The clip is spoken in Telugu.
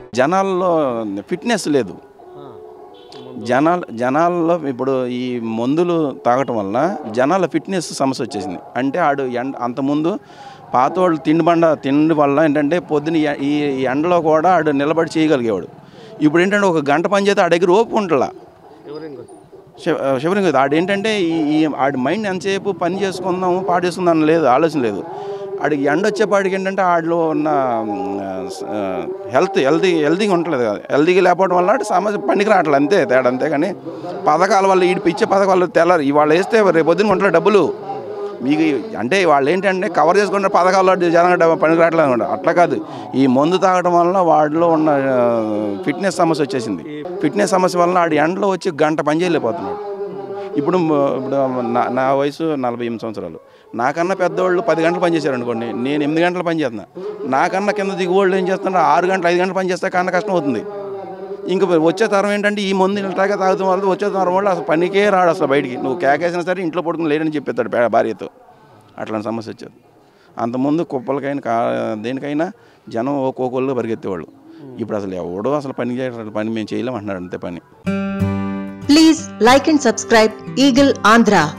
జనాల్లో ఫిట్నెస్ లేదు. జనాల్లో ఇప్పుడు ఈ మందులు తాగటం వల్ల జనాల ఫిట్నెస్ సమస్య వచ్చేసింది. అంటే ఆడు అంతకుముందు పాతోళ్ళు తిండి వల్ల ఏంటంటే పొద్దున ఈ ఎండలో కూడా ఆడు నిలబడి చేయగలిగేవాడు. ఇప్పుడు ఏంటంటే ఒక గంట పని చేస్తే ఆ దగ్గర ఓపిక ఉంటుందా శివరింగ్. ఆడేంటంటే ఆడి మైండ్ ఎంతసేపు పని చేసుకుందాము పాడేసుకుందాం లేదు, ఆలోచన లేదు. ఆడికి ఎండ వచ్చేపాటికి ఏంటంటే ఆడిలో ఉన్న హెల్తీగా ఉండలేదు కదా. హెల్తీగా లేకపోవడం వల్ల సమస్య పనికి రావట్లేదు, అంతే తేడా. అంతేగాని పథకాల వల్ల ఇచ్చే పథకాలు తెల్లారు ఇవాళ వేస్తే రేపు పొద్దున్న ఉండలేదు డబ్బులు మీకు. అంటే వాళ్ళు ఏంటంటే కవర్ చేసుకుంటే పథకాల్లో జనంగా పనికి రావట్లేదు అనమాట. అట్లా కాదు, ఈ మందు తాగడం వల్ల వాడిలో ఉన్న ఫిట్నెస్ సమస్య వచ్చేసింది. ఫిట్నెస్ సమస్య వల్ల ఆడి ఎండలో వచ్చి గంట పని చేయలేకపోతున్నాడు. ఇప్పుడు నా వయసు 48 సంవత్సరాలు. నాకన్నా పెద్దవాళ్ళు 10 గంటలు పనిచేశారు అనుకోండి, నేను 8 గంటలు పని చేస్తున్నా. నాకన్నా కింద దిగువాళ్ళు ఏం చేస్తున్నారు 6 గంటలు 5 గంటలు పని చేస్తే కన్నా కష్టం అవుతుంది. ఇంక వచ్చే తరం ఏంటంటే ఈ మందు ఇలాగే తాగుతాం వల్ల వచ్చే తరం వాళ్ళు అసలు పనికే రాడు, అసలు బయటికి. నువ్వు కేకేసినా సరే ఇంట్లో పడుకుని లేడని చెప్పేస్తాడు భార్యతో. అట్లాంటి సమస్య వచ్చేది. అంతకుముందు కుప్పలకైనా దేనికైనా జనం ఒక్కొక్కళ్ళు పరిగెత్తేవాళ్ళు. ఇప్పుడు అసలు ఎవడో అసలు పని చేయడం, పని మేము చేయలేం అంటున్నాడు, అంతే పని. Please like and subscribe Eagle Andhra.